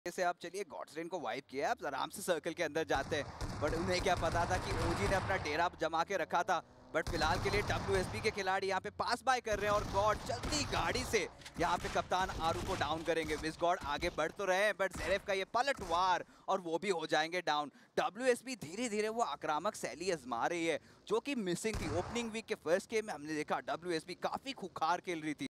से आप चलिए गॉड्सरेन को वाइप किया, आप आराम से सर्कल के अंदर जाते हैं। बट उन्हें क्या पता था कि ओजी ने अपना डेरा जमा के रखा था। बट फिलहाल के लिए WSB के खिलाड़ी यहाँ पे पास बाय कर रहे हैं और गॉड जल्दी गाड़ी से यहाँ पे कप्तान आरू को डाउन करेंगे। विस गॉड आगे बढ़ तो रहे हैं बट ज़ेरेफ का ये पलटवार और वो भी हो जाएंगे डाउन। WSB धीरे धीरे वो आक्रामक शैली आजमा रही है जो कि मिसिंग थी। ओपनिंग वीक के फर्स्ट गेम में हमने देखा WSB काफी खुखार खेल रही थी।